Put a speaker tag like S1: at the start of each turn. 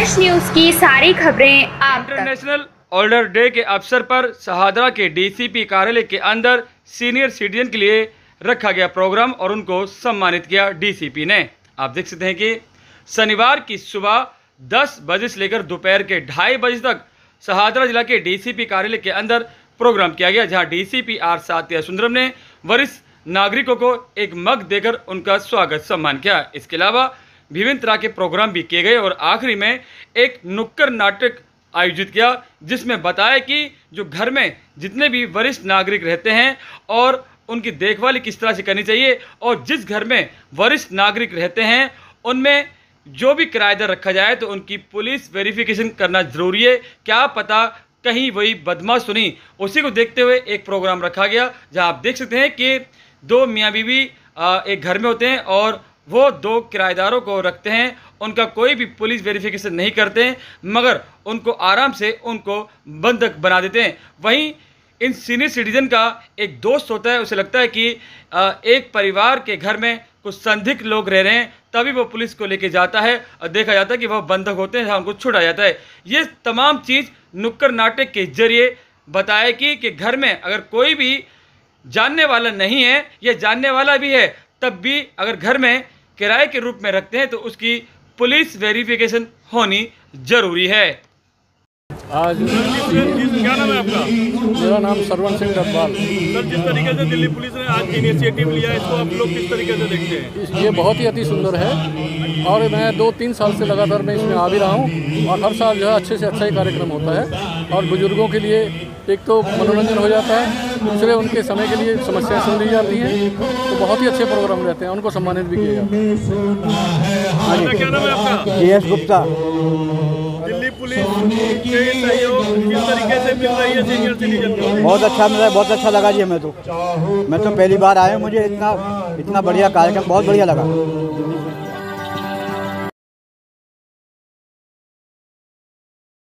S1: संघर्ष न्यूज की सारी खबरें आप तक।
S2: इंटरनेशनल ऑर्डर डे के अवसर पर शहादरा के डीसीपी कार्यालय के अंदर सीनियर सिटीजन के लिए रखा गया प्रोग्राम और उनको सम्मानित किया डीसीपी ने। आप देख सकते हैं कि शनिवार की सुबह 10 बजे से लेकर दोपहर के 2:30 बजे तक शहादरा जिला के डीसीपी कार्यालय के अंदर प्रोग्राम किया गया, जहां डीसीपी आर सात्या सुंदरम ने वरिष्ठ नागरिकों को एक मग देकर उनका स्वागत सम्मान किया। इसके अलावा विभिन्न तरह के प्रोग्राम भी किए गए और आखिरी में एक नुक्कड़ नाटक आयोजित किया, जिसमें बताया कि जो घर में जितने भी वरिष्ठ नागरिक रहते हैं और उनकी देखभाल किस तरह से करनी चाहिए और जिस घर में वरिष्ठ नागरिक रहते हैं उनमें जो भी किराएदार रखा जाए तो उनकी पुलिस वेरिफिकेशन करना जरूरी है। क्या पता कहीं वही बदमाश सुनी, उसी को देखते हुए एक प्रोग्राम रखा गया, जहां आप देख सकते हैं कि 2 मियाँ बीवी एक घर में होते हैं और वो 2 किराएदारों को रखते हैं। उनका कोई भी पुलिस वेरिफिकेशन नहीं करते हैं, मगर उनको आराम से उनको बंधक बना देते हैं। वहीं इन सीनियर सिटीजन का एक दोस्त होता है, उसे लगता है कि एक परिवार के घर में कुछ संदिग्ध लोग रह रहे हैं, तभी वो पुलिस को लेके जाता है और देखा जाता है कि वह बंधक होते हैं, जहाँ उनको छुड़ा जाता है। ये तमाम चीज़ नुक्कड़ नाटक के जरिए बताया कि घर में अगर कोई भी जानने वाला नहीं है या जानने वाला भी है, तब भी अगर घर में किराए के रूप में रखते हैं तो उसकी पुलिस वेरिफिकेशन होनी जरूरी है।
S3: आज
S4: क्या नाम है आपका?
S3: मेरा नाम सरवण सिंह डब्बाल।
S4: सर, जिस तरीके से दिल्ली पुलिस ने आज इनिशिएटिव लिया है, इसको आप लोग किस तरीके से देखते हैं?
S3: ये बहुत ही अति सुंदर है और मैं 2-3 साल से लगातार मैं इसमें आ भी रहा हूँ और हर साल जो है अच्छे से अच्छा ही कार्यक्रम होता है और बुजुर्गों के लिए एक तो मनोरंजन हो जाता है, दूसरे उनके समय के लिए समस्याएं सुन ली जाती हैं, तो बहुत ही अच्छे प्रोग्राम रहते हैं, उनको सम्मानित भी किया जाता है।
S4: क्या नाम है आपका?
S5: DS गुप्ता।
S4: दिल्ली पुलिस के सहयोग किस तरीके से मिल रही है सीनियर सिटीजन को?
S5: बहुत अच्छा मिला, बहुत अच्छा लगा जी। मैं तो पहली बार आया हूँ, मुझे इतना बढ़िया कार्यक्रम बहुत बढ़िया लगा।